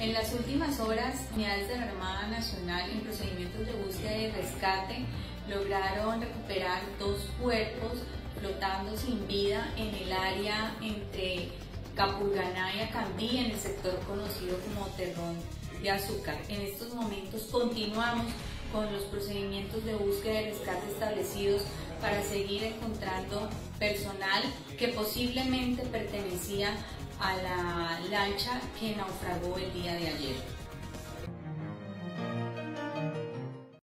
En las últimas horas, unidades de la Armada Nacional en procedimientos de búsqueda y rescate lograron recuperar 2 cuerpos flotando sin vida en el área entre Capurganá y Acambí, en el sector conocido como Terrón de Azúcar. En estos momentos continuamos con los procedimientos de búsqueda y rescate establecidos para seguir encontrando personal que posiblemente pertenecía a la lancha que naufragó el día de ayer.